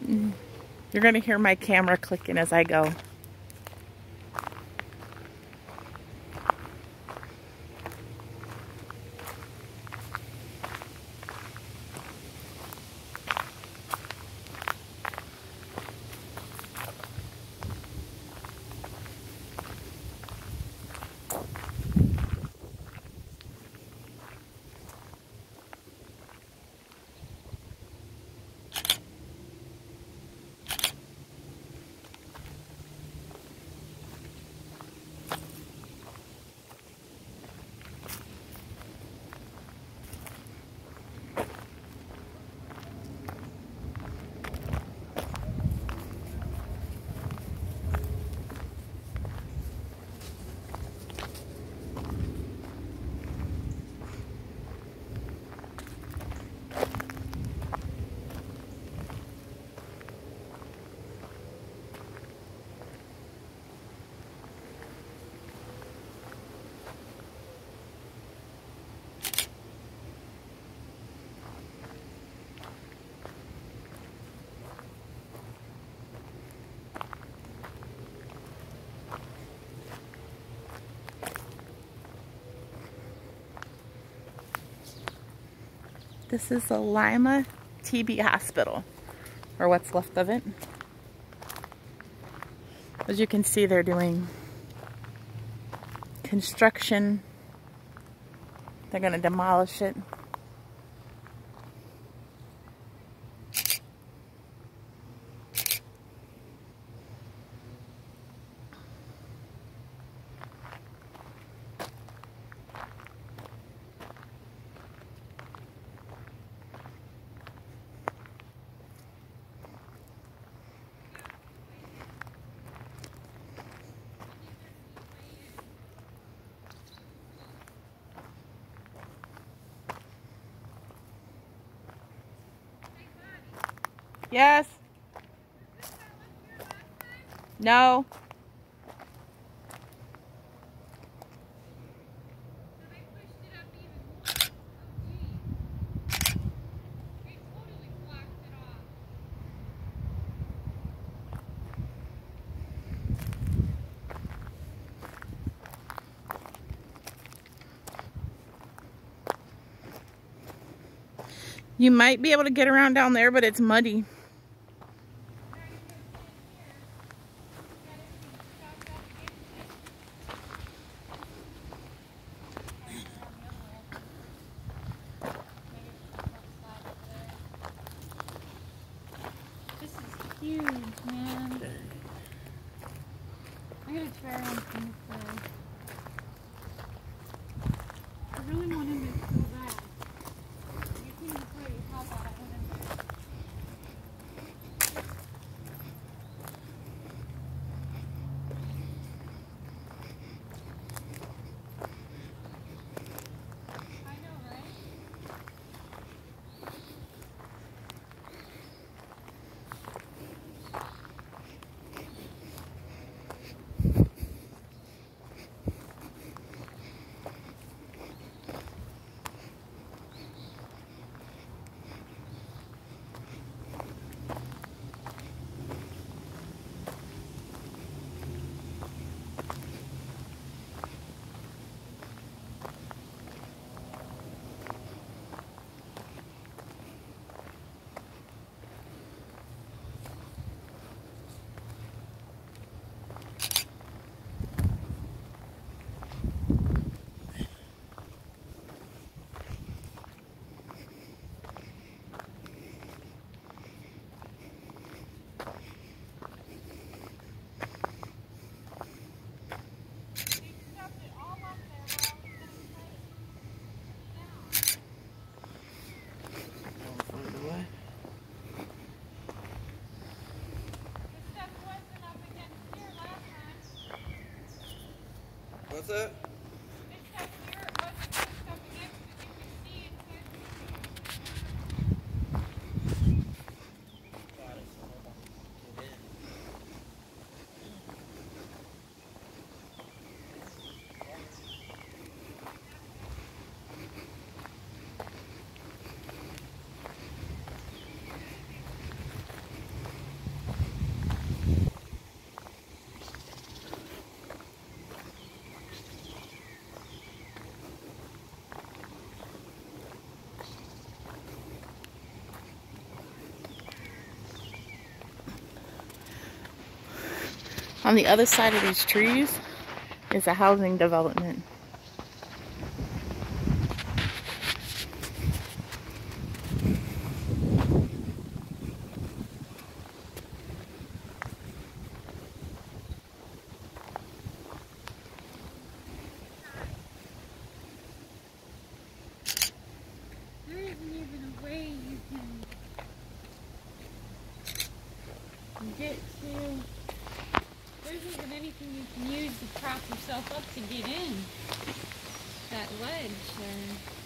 You're going to hear my camera clicking as I go. This is the Lima TB hospital, or what's left of it. As you can see, they're doing construction. They're going to demolish it. Yes. No. You might be able to get around down there, but it's muddy. Huge, man. I gotta try on some today. I really want him to go back. You can't afraid how bad I want him to. I know, right? What's that? On the other side of these trees is a housing development. There isn't even a way you can get to. There isn't even anything you can use to prop yourself up to get in that ledge there.